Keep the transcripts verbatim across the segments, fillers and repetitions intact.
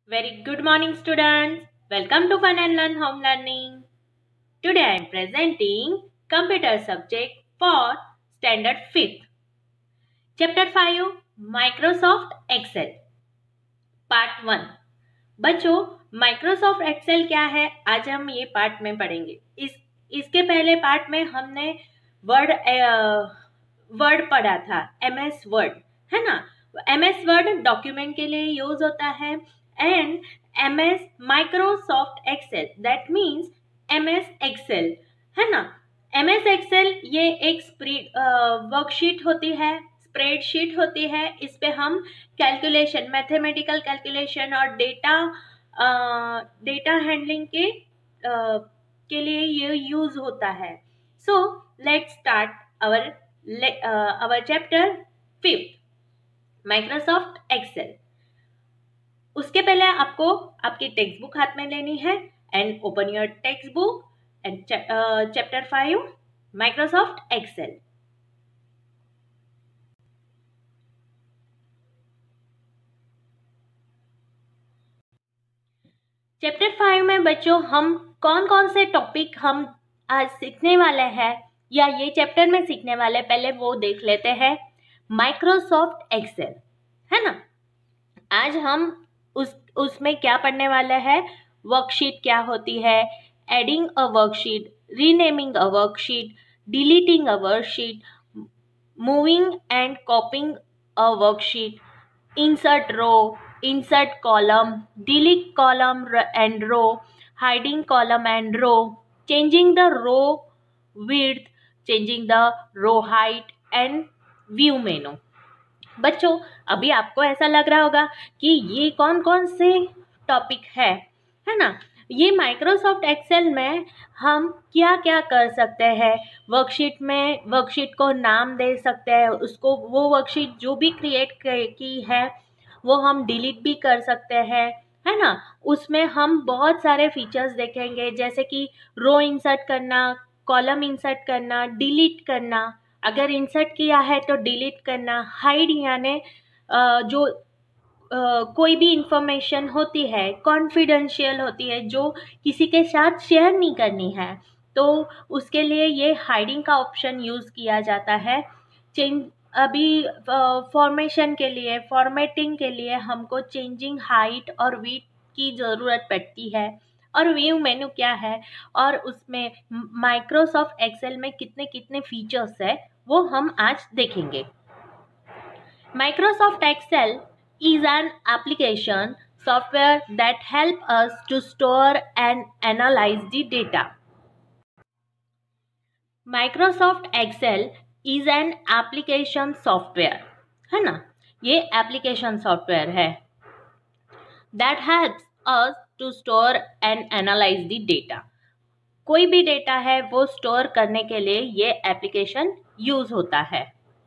Very good morning, students. Welcome to Fun and Learn Home Learning. Today I am presenting computer subject for standard fifth. Chapter five Microsoft Excel Part one. बच्चों, Microsoft Excel क्या है, आज हम ये part में पढ़ेंगे. इस इसके पहले पार्ट में हमने वर्ड वर्ड पढ़ा था, एम एस वर्ड, है ना. एम एस वर्ड डॉक्यूमेंट के लिए यूज होता है and M S Microsoft Excel that means M S Excel, है ना. एम एस एक्सेल ये एक स्प्रेड वर्कशीट होती है, स्प्रेडशीट होती है. इस पे हम कैलकुलेशन, मैथमेटिकल कैलकुलेशन और डेटा डेटा हैंडलिंग के uh, के लिए ये यूज होता है. So let's start our our chapter fifth Microsoft Excel. उसके पहले आपको आपकी टेक्स्ट बुक हाथ में लेनी है and open your text book and chapter five Microsoft Excel. Chapter five में बच्चों हम कौन कौन से टॉपिक हम आज सीखने वाले हैं या ये चैप्टर में सीखने वाले, पहले वो देख लेते हैं. माइक्रोसॉफ्ट एक्सेल, है ना. आज हम उस उसमें क्या पढ़ने वाले हैं, वर्कशीट क्या होती है, adding a worksheet, renaming a worksheet, deleting a worksheet, moving and copying a worksheet, insert row, insert column, delete column and row, hiding column and row, changing the row width, changing the row height and view menu. बच्चों, अभी आपको ऐसा लग रहा होगा कि ये कौन कौन से टॉपिक है, है ना. ये माइक्रोसॉफ्ट एक्सेल में हम क्या क्या कर सकते हैं. वर्कशीट में वर्कशीट को नाम दे सकते हैं, उसको वो वर्कशीट जो भी क्रिएट की है वो हम डिलीट भी कर सकते हैं, है ना. उसमें हम बहुत सारे फीचर्स देखेंगे जैसे कि रो इंसर्ट करना, कॉलम इंसर्ट करना, डिलीट करना, अगर इंसर्ट किया है तो डिलीट करना, हाइड यानी जो Uh, कोई भी इंफॉर्मेशन होती है कॉन्फिडेंशियल होती है जो किसी के साथ शेयर नहीं करनी है, तो उसके लिए ये हाइडिंग का ऑप्शन यूज़ किया जाता है. चेंज अभी फॉर्मेशन uh, के लिए, फॉर्मेटिंग के लिए हमको चेंजिंग हाइट और विड्थ की ज़रूरत पड़ती है. और व्यू मेनू क्या है और उसमें माइक्रोसॉफ्ट एक्सेल में कितने कितने फीचर्स है वो हम आज देखेंगे. Microsoft Excel is an application software that help us to store and analyze the data. Microsoft Excel is an application software, है ना. ये application software है that helps us to store and analyze the data. कोई भी data है वो store करने के लिए ये एप्लीकेशन यूज होता है.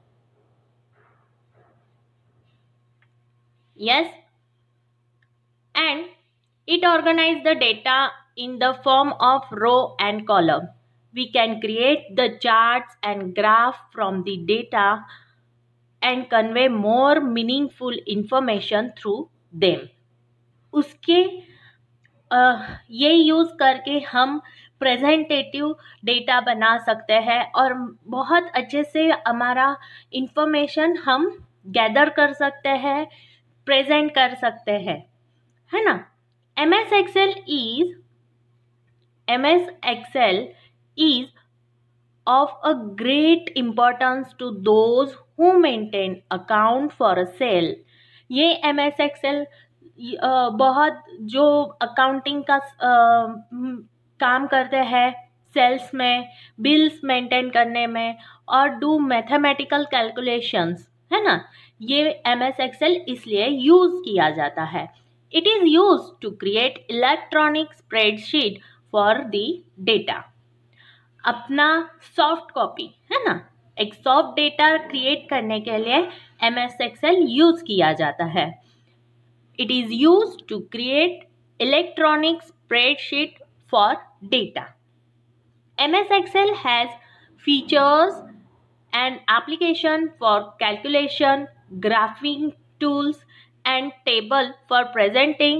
Yes, and it organizes the data in the form of row and column. We can create the charts and graph from the data and convey more meaningful information through them. उसके uh, ये use करके हम प्रेजेंटेटिव data बना सकते हैं और बहुत अच्छे से हमारा इंफॉर्मेशन हम गैदर कर सकते हैं, प्रेजेंट कर सकते हैं, है ना. M S Excel is M S Excel is of a great importance to those who maintain account for a sale. ये एम एस एक्सेल बहुत जो अकाउंटिंग का uh, काम करते हैं, सेल्स में, बिल्स मेंटेन करने में और डू मैथमेटिकल कैलकुलेशंस, है ना. ये एम एस एक्सेल इसलिए यूज किया जाता है. It is use to create electronic spreadsheet for the data. अपना सॉफ्ट कॉपी, है ना, एक सॉफ्ट डेटा क्रिएट करने के लिए एम एस एक्सेल यूज किया जाता है. It is use to create electronic spreadsheet for data. M S Excel has features and application for calculation, graphing tools and table for presenting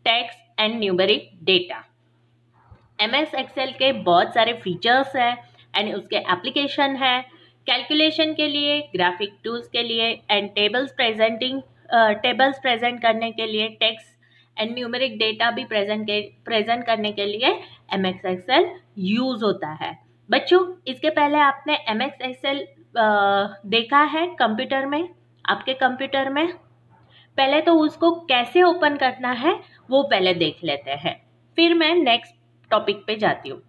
text and numeric data. M S Excel के बहुत सारे features हैं and उसके application है, calculation के लिए, graphic tools के लिए and tables presenting tables present करने के लिए, टेक्स्ट एंड न्यूमेरिक डेटा भी प्रेजेंट के प्रेजेंट करने के लिए एम एस एक्सेल यूज होता है। बच्चों, इसके पहले आपने एम एस एक्सेल देखा है कंप्यूटर में, आपके कंप्यूटर में? पहले तो उसको कैसे ओपन करना है वो पहले देख लेते हैं, फिर मैं नेक्स्ट टॉपिक पे जाती हूँ।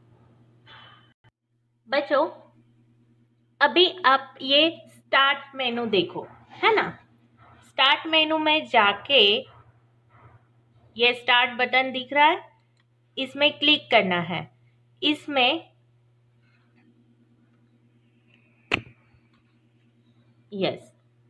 बच्चों, अभी आप ये स्टार्ट मेनू देखो, है ना? स्टार्ट मेनू में जाके ये स्टार्ट बटन दिख रहा है, इसमें क्लिक करना है। इसमें यस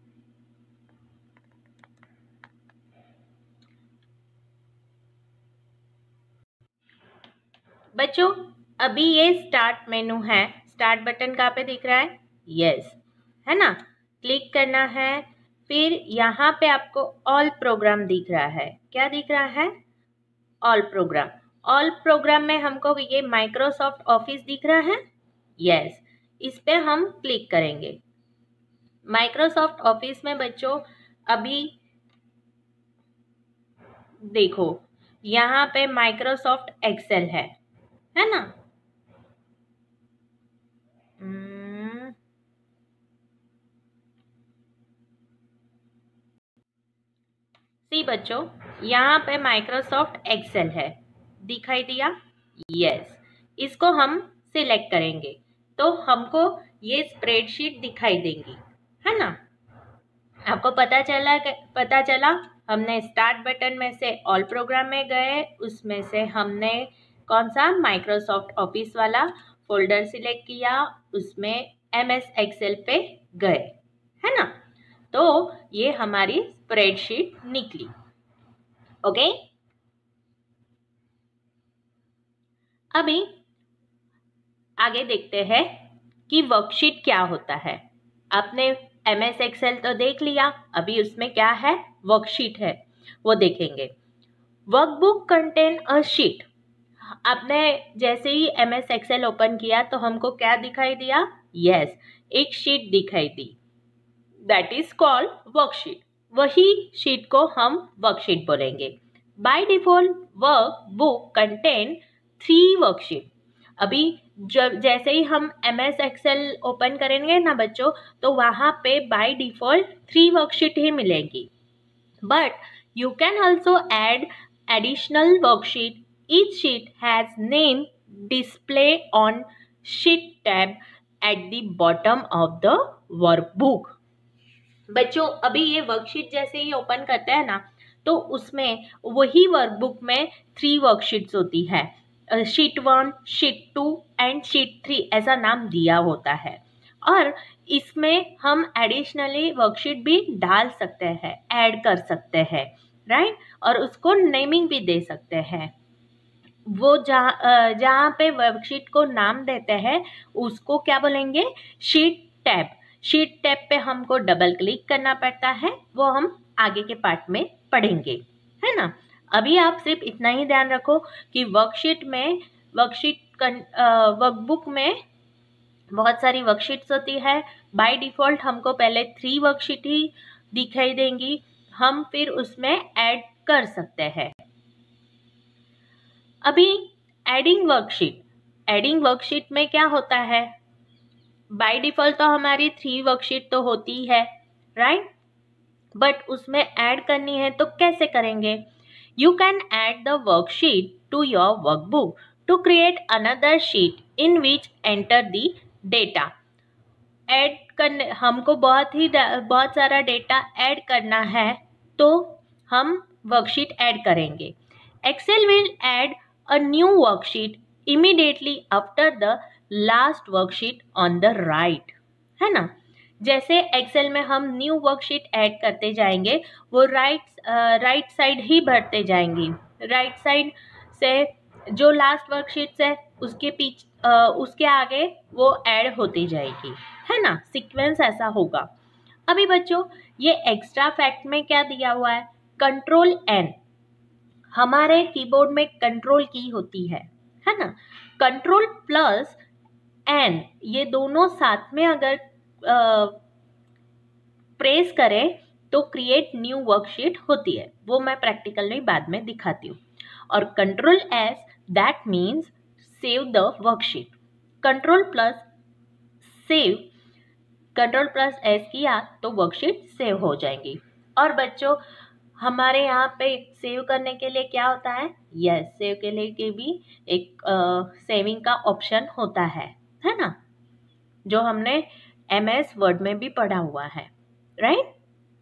बच्चों, अभी ये स्टार्ट मेनू है। स्टार्ट बटन कहाँ पे दिख रहा है? यस, है ना? क्लिक करना है। फिर यहाँ पे आपको ऑल प्रोग्राम दिख रहा है। क्या दिख रहा है? All programme. ऑल प्रोग्राम में हमको ये माइक्रोसॉफ्ट ऑफिस दिख रहा है। यस, इस पे हम क्लिक करेंगे। माइक्रोसॉफ्ट ऑफिस में बच्चों अभी देखो, यहाँ पे माइक्रोसॉफ्ट एक्सेल है, है ना? सी बच्चों, यहाँ पे माइक्रोसॉफ्ट एक्सेल है, दिखाई दिया? यस, इसको हम सिलेक्ट करेंगे तो हमको ये स्प्रेडशीट दिखाई देंगी, है ना? आपको पता चला पता चला हमने स्टार्ट बटन में से ऑल प्रोग्राम में गए, उसमें से हमने कौन सा माइक्रोसॉफ्ट ऑफिस वाला फोल्डर सिलेक्ट किया, उसमें एम एस एक्सेल पे गए, है ना? तो ये हमारी स्प्रेडशीट निकली। ओके, अभी आगे देखते हैं कि वर्कशीट क्या होता है। आपने एम एस एक्सेल तो देख लिया, अभी उसमें क्या है? वर्कशीट है, वो देखेंगे। Workbook contain a sheet. आपने जैसे ही एम एस एक्सेल ओपन किया तो हमको क्या दिखाई दिया? यस, एक शीट दिखाई दी, दैट इज कॉल्ड वर्कशीट। वही शीट को हम वर्कशीट बोलेंगे। By default workbook contain three worksheet. अभी जब जैसे ही हम एम एस एक्सेल ओपन करेंगे ना बच्चों, तो वहाँ पे बाय डिफॉल्ट थ्री वर्कशीट ही मिलेगी, but you can also add additional worksheet. Each sheet has name display on sheet tab at the bottom of the workbook. बच्चों, अभी ये वर्कशीट जैसे ही ओपन करते हैं ना, तो उसमें वही वर्कबुक में थ्री वर्कशीट्स होती है, sheet one, sheet two and sheet three, ऐसा नाम दिया होता है। और इसमें हम एडिशनली वर्कशीट भी डाल सकते हैं, ऐड कर सकते हैं, राइट? और उसको नेमिंग भी दे सकते हैं। वो जहाँ जहाँ पे वर्कशीट को नाम देते हैं उसको क्या बोलेंगे? Sheet tab. शीट टैब पे हमको डबल क्लिक करना पड़ता है, वो हम आगे के पार्ट में पढ़ेंगे, है ना? अभी आप सिर्फ इतना ही ध्यान रखो कि वर्कशीट में वर्कशीट वर्कबुक में बहुत सारी वर्कशीट्स होती है। बाय डिफॉल्ट हमको पहले थ्री वर्कशीट ही दिखाई देंगी, हम फिर उसमें ऐड कर सकते हैं। अभी एडिंग वर्कशीट, एडिंग वर्कशीट में क्या होता है? बाय डिफॉल्ट तो हमारी थ्री वर्कशीट तो होती है, राइट? बट उसमें ऐड करनी है तो कैसे करेंगे? You can add the worksheet to your workbook to create another sheet in which enter the data. Add करने हमको बहुत ही बहुत सारा डेटा ऐड करना है तो हम वर्कशीट ऐड करेंगे। Excel will add a new worksheet immediately after the last worksheet on the right, है ना? जैसे एक्सेल में हम न्यू वर्कशीट ऐड करते जाएंगे, वो राइट राइट साइड ही बढ़ते जाएंगी। राइट साइड से जो लास्ट वर्कशीट है उसके पीछे उसके आगे वो ऐड होती जाएगी, है ना? सीक्वेंस ऐसा होगा। अभी बच्चों, ये एक्स्ट्रा फैक्ट में क्या दिया हुआ है? Control N. हमारे कीबोर्ड में कंट्रोल की होती है है ना। कंट्रोल प्लस एन ये दोनों साथ में अगर प्रेस करें तो क्रिएट न्यू वर्कशीट होती है, वो मैं प्रैक्टिकल में बाद में दिखाती हूँ। और control S that means save the worksheet. Control plus save, control plus S किया तो वर्कशीट सेव हो जाएंगी। और बच्चों हमारे यहाँ पे सेव करने के लिए क्या होता है, यस yes, सेव के लिए के भी एक सेविंग का ऑप्शन होता है है ना, जो हमने एम एस वर्ड में भी पढ़ा हुआ है, राइट।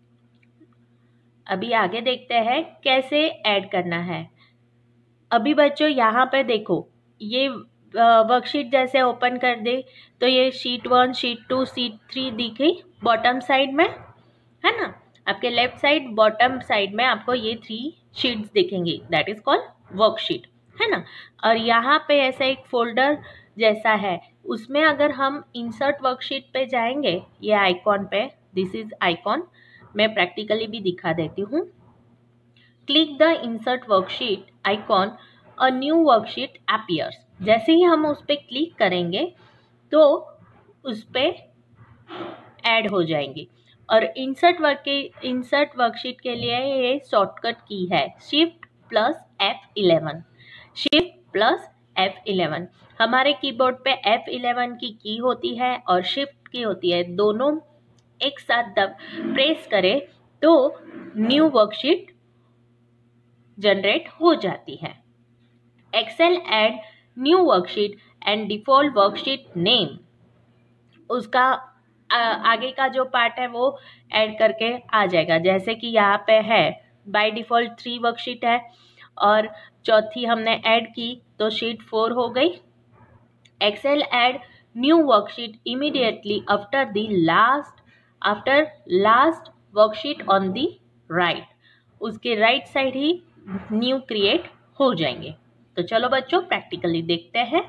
अभी आगे देखते हैं कैसे ऐड करना है। अभी बच्चों यहाँ पे देखो, ये वर्कशीट जैसे ओपन कर दे तो ये sheet one, sheet two, sheet three दिखी बॉटम साइड में, है ना। आपके लेफ्ट साइड बॉटम साइड में आपको ये थ्री शीट्स दिखेंगी, दैट इज कॉल्ड वर्कशीट, है ना। और यहाँ पे ऐसा एक फोल्डर जैसा है, उसमें अगर हम इंसर्ट वर्कशीट पे जाएंगे, ये आइकॉन पे, दिस इज आइकॉन, मैं प्रैक्टिकली भी दिखा देती हूँ। Click the insert worksheet icon, a new worksheet appears. जैसे ही हम उस पर क्लिक करेंगे तो उस पर ऐड हो जाएंगी। और इंसर्ट वर्क के इंसर्ट वर्कशीट के लिए ये शॉर्टकट की है shift plus F eleven, shift plus F eleven. हमारे कीबोर्ड पे एफ इलेवन की की होती है और शिफ्ट की होती है, दोनों एक साथ दब प्रेस करें तो न्यू वर्कशीट जनरेट हो जाती है। Excel add new worksheet and default worksheet name, उसका आ, आगे का जो पार्ट है वो ऐड करके आ जाएगा। जैसे कि यहाँ पे है बाय डिफॉल्ट थ्री वर्कशीट है और चौथी हमने ऐड की तो शीट फोर हो गई। Excel add new worksheet immediately after the last after last worksheet on the right, उसके राइट right साइड ही न्यू क्रिएट हो जाएंगे। तो चलो बच्चों प्रैक्टिकली देखते हैं।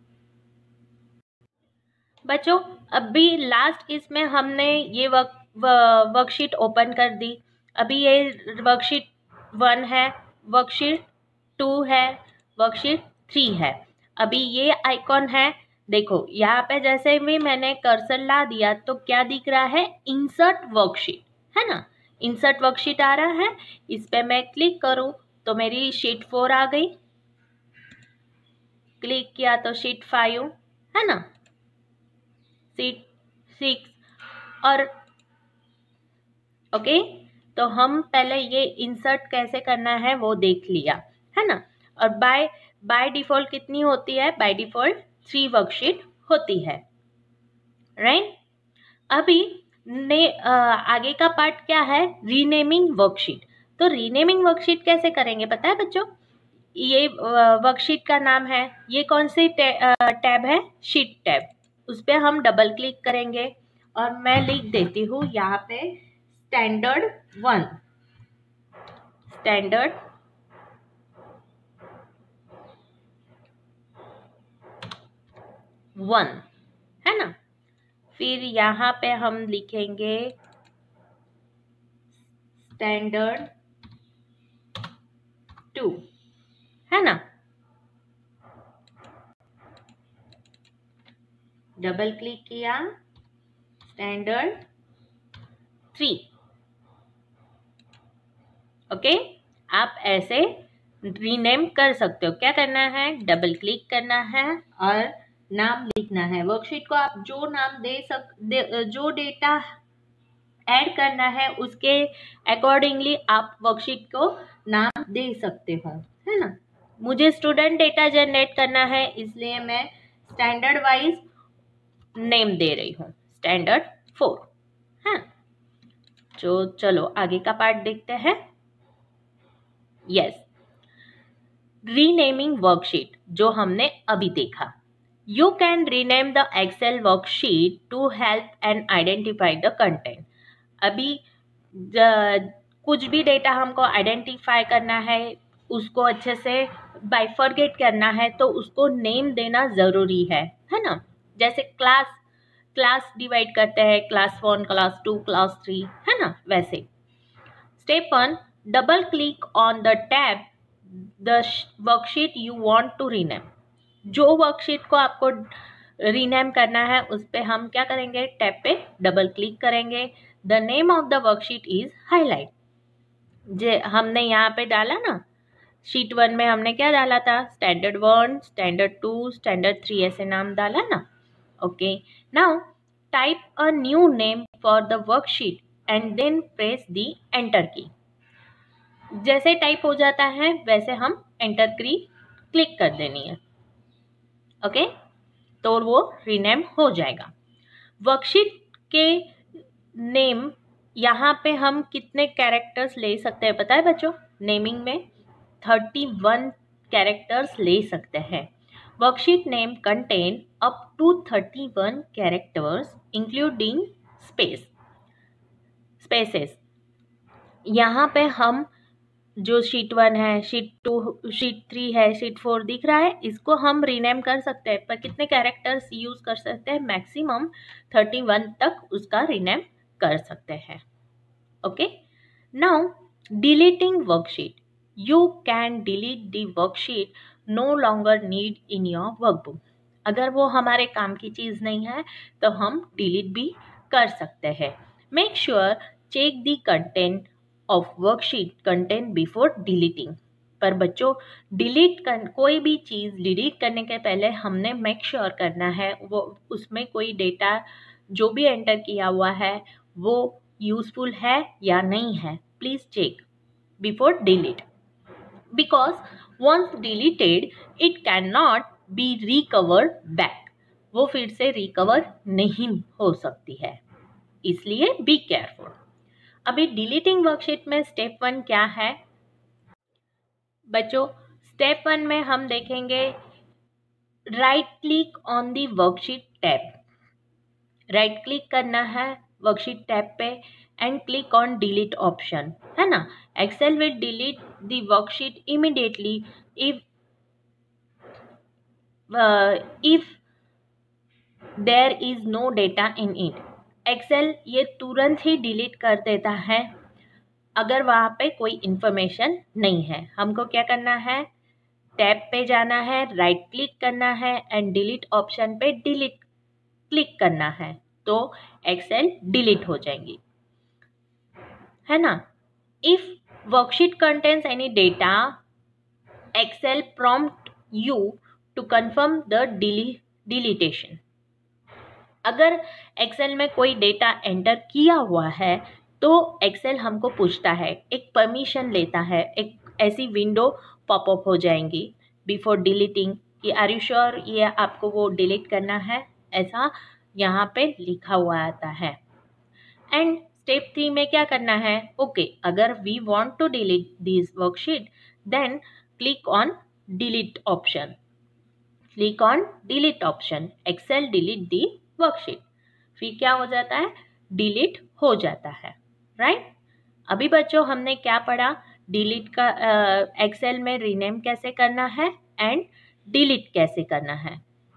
बच्चों अभी लास्ट इसमें हमने ये वर्क वर्कशीट ओपन कर दी। अभी ये वर्कशीट वन है, वर्कशीट टू है, वर्कशीट थ्री है। अभी ये आइकॉन है, देखो यहाँ पे जैसे भी मैंने कर्सर ला दिया तो क्या दिख रहा है, इंसर्ट वर्कशीट, है ना। इंसर्ट वर्कशीट आ रहा है, इस पे मैं क्लिक करूं तो मेरी शीट फोर आ गई, क्लिक किया तो शीट फाइव, है ना, शीट सिक्स। और ओके, तो हम पहले ये इंसर्ट कैसे करना है वो देख लिया, है ना। और बाय बाय डिफॉल्ट कितनी होती है, बाय डिफॉल्ट थ्री वर्कशीट होती है, राइट। अभी ने आ, आगे का पार्ट क्या है, रीनेमिंग वर्कशीट। तो रीनेमिंग वर्कशीट कैसे करेंगे पता है बच्चों, ये वर्कशीट का नाम है, ये कौन सी टैब है, शीट टैब, उस पर हम डबल क्लिक करेंगे और मैं लिख देती हूँ यहाँ पे स्टैंडर्ड वन, स्टैंडर्ड वन, है ना। फिर यहाँ पे हम लिखेंगे स्टैंडर्ड टू, है ना। डबल क्लिक किया, स्टैंडर्ड थ्री, ओके। आप ऐसे रीनेम कर सकते हो। क्या करना है, डबल क्लिक करना है और नाम लिखना है। वर्कशीट को आप जो नाम दे सक दे, जो डेटा ऐड करना है उसके अकॉर्डिंगली आप वर्कशीट को नाम दे सकते हो, है ना। मुझे स्टूडेंट डेटा जनरेट करना है इसलिए मैं स्टैंडर्ड वाइज नेम दे रही हूँ, स्टैंडर्ड फोर, हाँ। जो चलो आगे का पार्ट देखते हैं। यस, रीनेमिंग वर्कशीट जो हमने अभी देखा। You can rename the Excel worksheet to help and identify the content. अभी कुछ भी डेटा हमको आइडेंटिफाई करना है, उसको अच्छे से बाइफरगेट करना है तो उसको नेम देना ज़रूरी है, है ना। जैसे क्लास क्लास डिवाइड करते हैं, class one, class two, class three, है ना, वैसे। Step one, double click on the tab the worksheet you want to rename. जो वर्कशीट को आपको रीनेम करना है उस पर हम क्या करेंगे, टैब पे डबल क्लिक करेंगे। The name of the worksheet is highlight. जे हमने यहाँ पे डाला ना, शीट वन में हमने क्या डाला था, standard one, standard two, standard three, ऐसे नाम डाला ना। Okay, now type a new name for the worksheet and then press the enter key. जैसे टाइप हो जाता है वैसे हम एंटर की क्लिक कर देनी है। ओके, तो वो रीनेम हो जाएगा। वर्कशीट के नेम यहाँ पे हम कितने कैरेक्टर्स ले सकते हैं पता है बच्चों? नेमिंग में थर्टी वन कैरेक्टर्स ले सकते हैं। Worksheet name contain up to thirty one characters including space spaces. यहाँ पे हम जो शीट वन है, शीट टू, शीट थ्री है, शीट फोर दिख रहा है, इसको हम रीनेम कर सकते हैं, पर कितने कैरेक्टर्स यूज कर सकते हैं? मैक्सिमम थर्टी वन तक उसका रीनेम कर सकते हैं। Okay, now deleting worksheet. You can delete the worksheet no longer need in your workbook. अगर वो हमारे काम की चीज़ नहीं है तो हम डिलीट भी कर सकते हैं। Make sure check the content of worksheet content before deleting. पर बच्चों, डिलीट कर कोई भी चीज़ डिलीट करने के पहले हमने मेक श्योर करना है वो उसमें कोई डेटा जो भी एंटर किया हुआ है वो यूजफुल है या नहीं है। Please check before delete, because once deleted it can not be recovered back. वो फिर से रिकवर नहीं हो सकती है, इसलिए बी केयरफुल। अभी डिलीटिंग वर्कशीट में स्टेप वन क्या है बच्चों? स्टेप वन में हम देखेंगे right click on the worksheet tab. Right click करना है वर्कशीट टैब पे and click on delete option, है ना। Excel will delete the worksheet immediately if if there is no data in it. Excel ये तुरंत ही डिलीट कर देता है अगर वहाँ पे कोई इंफॉर्मेशन नहीं है। हमको क्या करना है, टैब पे जाना है, राइट क्लिक करना है एंड डिलीट ऑप्शन पे डिलीट क्लिक करना है, तो एक्सेल डिलीट हो जाएंगी, है ना। If worksheet contains any data Excel prompt you to confirm the deletion. अगर एक्सेल में कोई डेटा एंटर किया हुआ है तो एक्सेल हमको पूछता है, एक परमिशन लेता है, एक ऐसी विंडो पॉपअप हो जाएंगी बिफोर डिलीटिंग कि आर यू श्योर ये आपको वो डिलीट करना है, ऐसा यहाँ पे लिखा हुआ आता है। एंड स्टेप थ्री में क्या करना है, ओके okay, अगर we want to delete this worksheet then click on delete option. Click on delete option, Excel delete the worksheet. फिर क्या हो जाता है, डिलीट हो जाता है, राइट right? अभी बच्चों हमने क्या पढ़ा, डिलीट का एक्सेल uh, में रीनेम कैसे करना है एंड डिलीट कैसे करना है।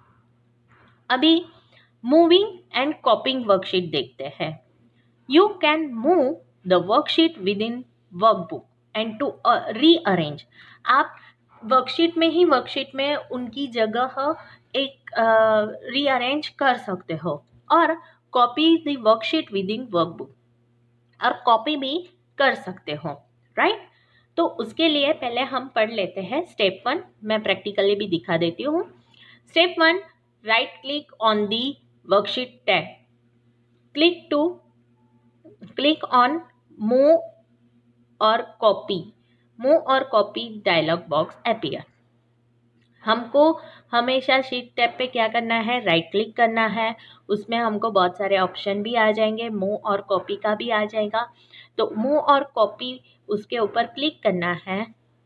अभी मूविंग एंड कॉपिंग वर्कशीट देखते हैं। You can move the worksheet within workbook and to rearrange. आप वर्कशीट में ही वर्कशीट में उनकी जगह एक रीअरेंज uh, कर सकते हो और copy the worksheet within workbook, और कॉपी भी कर सकते हो, राइट right? तो उसके लिए पहले हम पढ़ लेते हैं स्टेप वन। मैं प्रैक्टिकली भी दिखा देती हूँ। Step one, right click on the worksheet tab, click to click on move और कॉपी। मूव और कॉपी डायलॉग बॉक्स अपीयर। हमको हमेशा शीट टैब पे क्या करना है, राइट क्लिक करना है। उसमें हमको बहुत सारे ऑप्शन भी आ जाएंगे, मूव और कॉपी का भी आ जाएगा। तो मूव और कॉपी उसके ऊपर क्लिक करना है।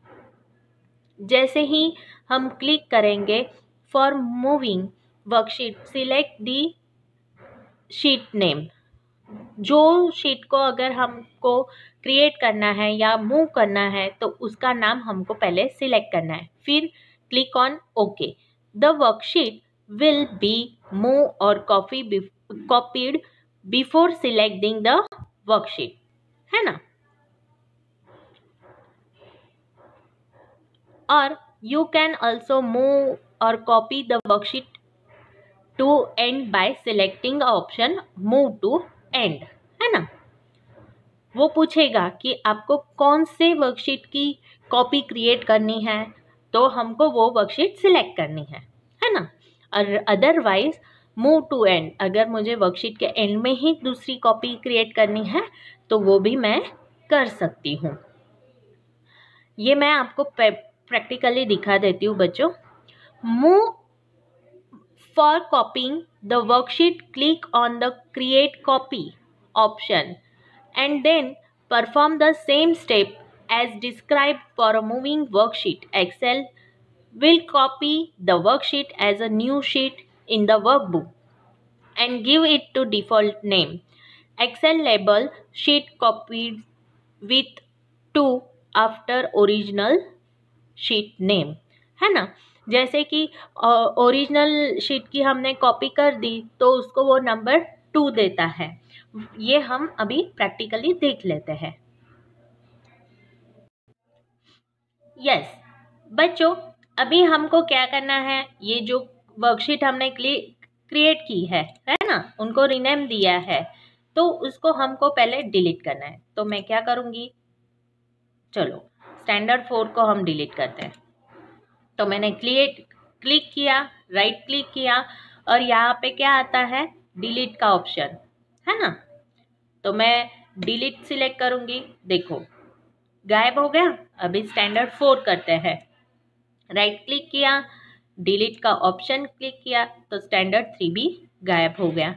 जैसे ही हम क्लिक करेंगे for moving worksheet select the sheet name. जो शीट को अगर हमको क्रिएट करना है या मूव करना है तो उसका नाम हमको पहले सिलेक्ट करना है, फिर click on okay. The worksheet will be move और copy copied before selecting the worksheet, है ना। और you can also move or copy the worksheet to end by selecting option move to end, है ना। वो पूछेगा कि आपको कौन से वर्कशीट की कॉपी क्रिएट करनी है, तो हमको वो वर्कशीट सिलेक्ट करनी है है ना। और अदरवाइज मूव टू एंड, अगर मुझे वर्कशीट के एंड में ही दूसरी कॉपी क्रिएट करनी है तो वो भी मैं कर सकती हूँ। ये मैं आपको प्रैक्टिकली दिखा देती हूँ बच्चों। Move for copying the worksheet, click on the create copy option and then perform the same step as described for a moving worksheet. Excel will copy the worksheet as a new sheet in the workbook and give it to default name. Excel label sheet copied with to after original sheet name, है ना। जैसे कि original sheet की हमने copy कर दी तो उसको वो नंबर टू देता है। ये हम अभी प्रैक्टिकली देख लेते हैं। यस yes, बच्चों अभी हमको क्या करना है, ये जो वर्कशीट हमने क्रिएट की है है ना, उनको रीनेम दिया है, तो उसको हमको पहले डिलीट करना है। तो मैं क्या करूँगी, चलो स्टैंडर्ड फोर को हम डिलीट करते हैं। तो मैंने क्लिक क्लिक किया, राइट क्लिक किया और यहाँ पे क्या आता है, डिलीट का ऑप्शन, है ना। तो मैं डिलीट सिलेक्ट करूंगी, देखो गायब हो गया। अभी स्टैंडर्ड फोर करते हैं, राइट क्लिक किया, डिलीट का ऑप्शन क्लिक किया तो स्टैंडर्ड थ्री भी गायब हो गया,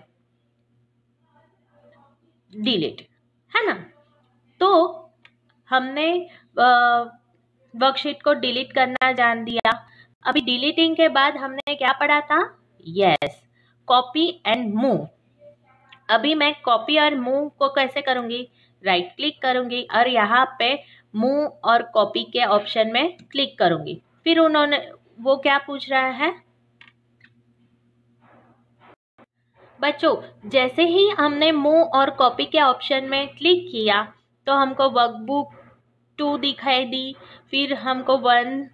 डिलीट, है ना। तो हमने वर्कशीट को डिलीट करना जान दिया। अभी डिलीटिंग के बाद हमने क्या पढ़ा था, यस कॉपी एंड मूव। अभी मैं कॉपी और मूव को कैसे करूंगी, राइट क्लिक करूंगी और यहाँ पे मूव और कॉपी के ऑप्शन में क्लिक करूंगी। फिर उन्होंने वो क्या पूछ रहा है बच्चों, जैसे ही हमने मूव और कॉपी के ऑप्शन में क्लिक किया तो हमको वर्कबुक टू दिखाई दी, फिर हमको वन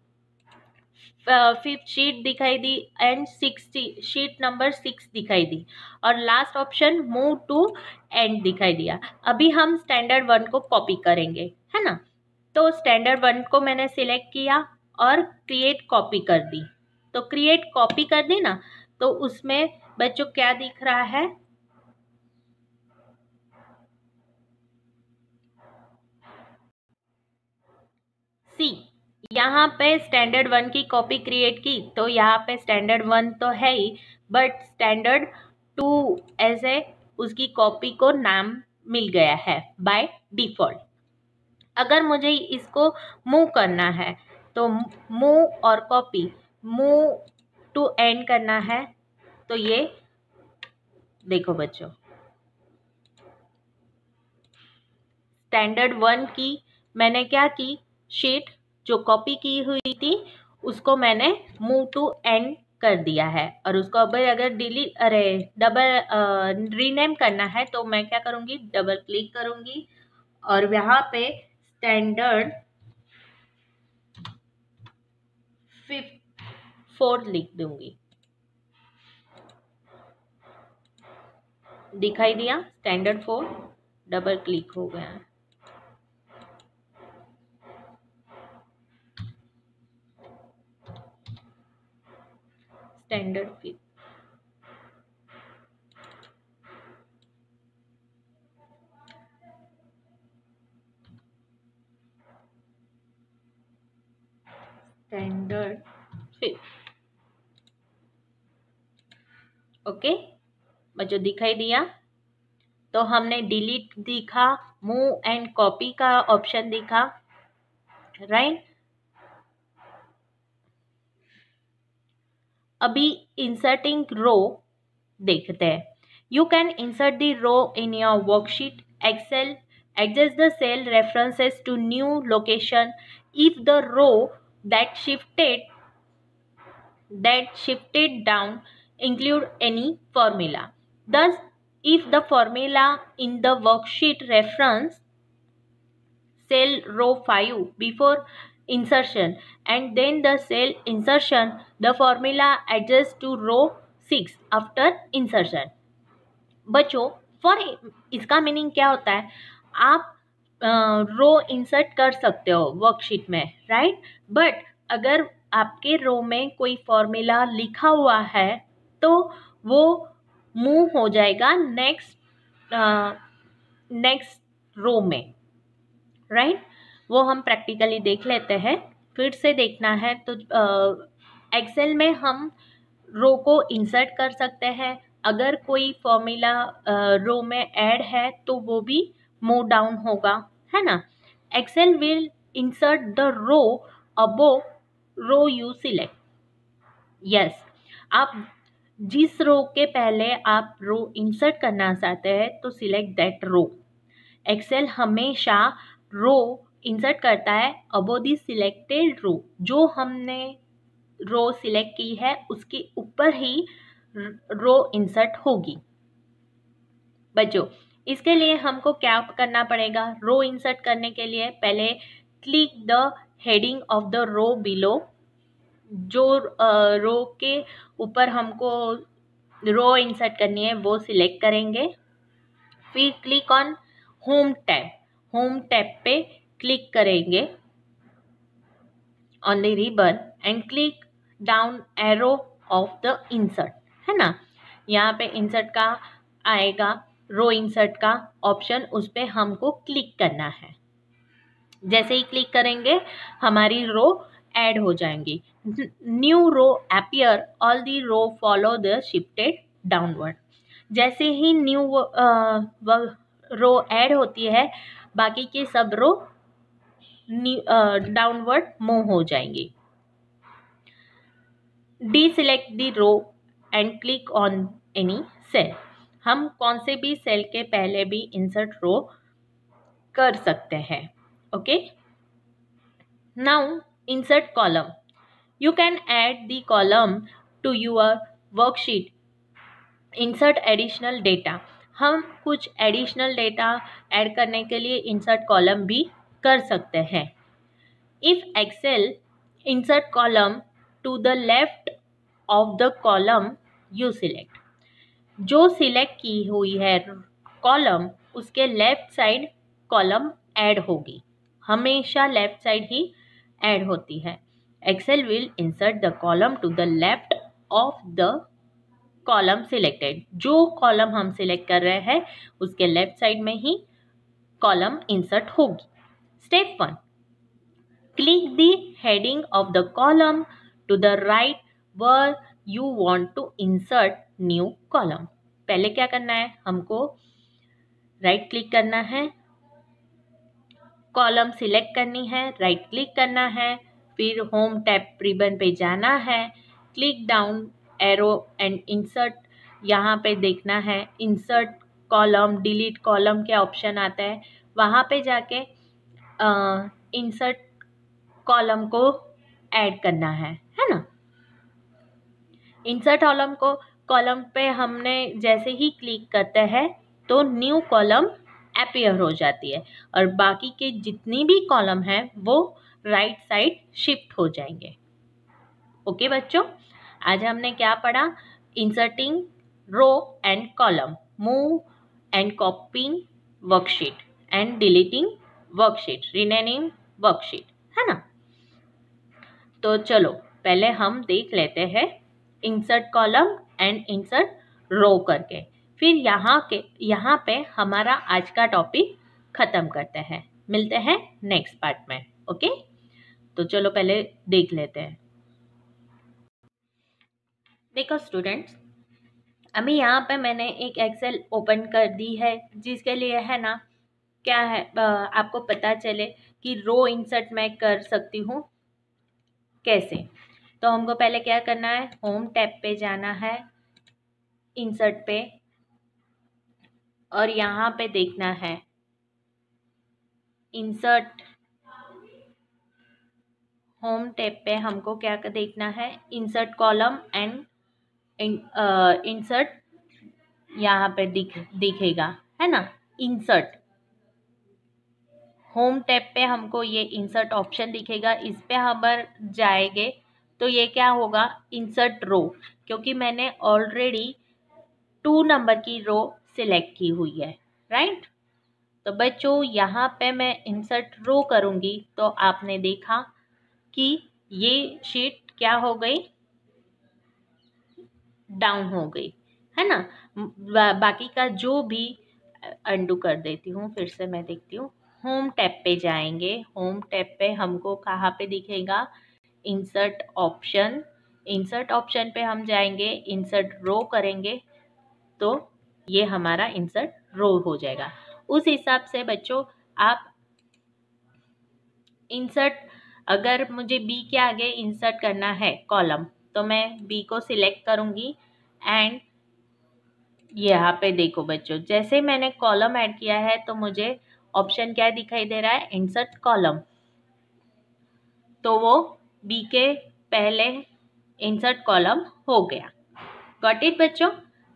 फिफ्थ शीट दिखाई दी and six sheet number six दिखाई दी और last option move to end दिखाई दिया। अभी हम स्टैंडर्ड वन को कॉपी करेंगे, है ना। तो स्टैंडर्ड वन को मैंने सिलेक्ट किया और क्रिएट कॉपी कर दी। तो क्रिएट कॉपी कर दी ना, तो उसमें बच्चों क्या दिख रहा है, सी यहाँ पे स्टैंडर्ड वन की कॉपी क्रिएट की तो यहाँ पे स्टैंडर्ड वन तो है ही, बट स्टैंडर्ड टू ऐसे उसकी कॉपी को नाम मिल गया है बाय डिफॉल्ट। अगर मुझे इसको मूव करना है तो मूव और कॉपी, मूव टू एंड करना है तो ये देखो बच्चों, स्टैंडर्ड वन की मैंने क्या की, शीट जो कॉपी की हुई थी उसको मैंने मूव टू एंड कर दिया है और उसको अब अगर डिलीट अरे डबल रीनेम करना है तो मैं क्या करूँगी, डबल क्लिक करूँगी और यहाँ पे स्टैंडर्ड फिफ्थ फोर लिख दूंगी। दिखाई दिया स्टैंडर्ड फोर, डबल क्लिक हो गया। Standard fifth, standard fifth, okay बच्चों दिखाई दिया। तो हमने डिलीट दिखा, मूव एंड कॉपी का ऑप्शन दिखा, राइट। अभी इंसर्टिंग रो देखते हैं। You can insert the row in your worksheet. Excel adjust the cell references to new location if the row that shifted that shifted down include any formula. Thus, if the formula in the worksheet reference cell row five before insertion and then the cell insertion, the formula adjusts to row six after insertion. बच्चों for इसका meaning क्या होता है, आप रो uh, insert कर सकते हो worksheet में, राइट, बट अगर आपके रो में कोई फॉर्मूला लिखा हुआ है तो वो मूव हो जाएगा नेक्स्ट नेक्स्ट रो में, राइट right? वो हम प्रैक्टिकली देख लेते हैं। फिर से देखना है तो एक्सेल uh, में हम रो को इंसर्ट कर सकते हैं, अगर कोई फॉर्मूला रो में ऐड है तो वो भी मूव डाउन होगा, है ना। Excel will insert the row above row you select. Yes, आप जिस रो के पहले आप रो इंसर्ट करना चाहते हैं तो सिलेक्ट दैट रो। एक्सेल हमेशा रो इंसर्ट करता है अबोव द सिलेक्टेड रो, जो हमने रो सिलेक्ट की है उसके ऊपर ही रो इंसर्ट होगी। बच्चों इसके लिए हमको क्या करना पड़ेगा, रो इंसर्ट करने के लिए पहले click the heading of the row below, जो रो के ऊपर हमको रो इंसर्ट करनी है वो सिलेक्ट करेंगे। फिर click on home tab, home tab पे क्लिक करेंगे on the ribbon and click down arrow of the insert, है ना। यहाँ पे इंसर्ट का आएगा, रो इंसर्ट का ऑप्शन, उस पर हमको क्लिक करना है। जैसे ही क्लिक करेंगे हमारी रो ऐड हो जाएंगी। New row appear, all the row follow the shifted downward. जैसे ही न्यू रो ऐड होती है बाकी के सब रो डाउनवर्ड मूव हो जाएंगी। Deselect the row and click on any cell, हम कौन से भी सेल के पहले भी इंसर्ट रो कर सकते हैं। Okay, now insert column, you can add the column to your worksheet, insert additional data, हम कुछ एडिशनल डेटा ऐड करने के लिए इंसर्ट कॉलम भी कर सकते हैं। If Excel insert column to the left of the column you select, जो सिलेक्ट की हुई है कॉलम उसके लेफ्ट साइड कॉलम ऐड होगी, हमेशा लेफ्ट साइड ही ऐड होती है। Excel will insert the column to the left of the column selected, जो कॉलम हम सिलेक्ट कर रहे हैं उसके लेफ्ट साइड में ही कॉलम इंसर्ट होगी। Step one, click the heading of the column to the right where you want to insert new column. पहले क्या करना है, हमको राइट क्लिक करना है, कॉलम सिलेक्ट करनी है, राइट क्लिक करना है, फिर होम टैब रिबन पे जाना है, click down arrow and insert, यहाँ पे देखना है इंसर्ट कॉलम, डिलीट कॉलम के ऑप्शन आता है, वहाँ पे जाके इंसर्ट कॉलम को ऐड करना है, है ना। इंसर्ट कॉलम को कॉलम पे हमने जैसे ही क्लिक करते हैं तो न्यू कॉलम अपीयर हो जाती है और बाकी के जितनी भी कॉलम हैं वो राइट साइड शिफ्ट हो जाएंगे। ओके बच्चों, आज हमने क्या पढ़ा, inserting row and column, move and copying worksheet and deleting worksheet, renaming worksheet, है ना। तो चलो पहले हम देख लेते हैं insert column and insert row करके, फिर यहाँ के यहाँ पे हमारा आज का टॉपिक ख़त्म करते हैं। मिलते हैं नेक्स्ट पार्ट में। ओके, तो चलो पहले देख लेते हैं। देखो स्टूडेंट्स, अभी यहाँ पे मैंने एक एक्सेल ओपन कर दी है, जिसके लिए है ना क्या है, आपको पता चले कि रो इंसर्ट मैं कर सकती हूँ कैसे। तो हमको पहले क्या करना है, होम टैब पे जाना है, इंसर्ट पे, और यहाँ पे देखना है इंसर्ट, होम टैब पे हमको क्या देखना है, इंसर्ट कॉलम एंड इंसर्ट, यहाँ पे दिख दिखेगा, है ना, इंसर्ट होम टैब पे हमको ये इंसर्ट ऑप्शन दिखेगा, इस पे हम जाएंगे तो ये क्या होगा, इंसर्ट रो, क्योंकि मैंने ऑलरेडी टू नंबर की रो सिलेक्ट की हुई है, राइट। तो बच्चों यहाँ पे मैं इंसर्ट रो करूँगी तो आपने देखा कि ये शीट क्या हो गई, डाउन हो गई, है ना। बा, बाकी का जो भी अंडू कर देती हूँ, फिर से मैं देखती हूँ। होम टैब पे जाएंगे, होम टैब पे हमको कहाँ पे दिखेगा, इंसर्ट ऑप्शन, इंसर्ट ऑप्शन पे हम जाएंगे, इंसर्ट रो करेंगे तो ये हमारा इंसर्ट रो हो जाएगा। उस हिसाब से बच्चों आप इंसर्ट, अगर मुझे बी के आगे इंसर्ट करना है कॉलम तो मैं बी को सिलेक्ट करूंगी एंड यहाँ पे देखो बच्चों, जैसे मैंने कॉलम ऐड किया है तो मुझे ऑप्शन क्या दिखाई दे रहा है, इंसर्ट कॉलम, तो वो बी के पहले इंसर्ट कॉलम हो गया। गॉट इट बच्चों,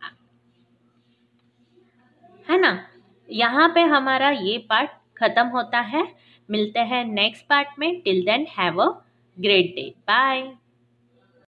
है ना। यहाँ पे हमारा ये पार्ट खत्म होता है। मिलते हैं नेक्स्ट पार्ट में। Till then have a great day, bye.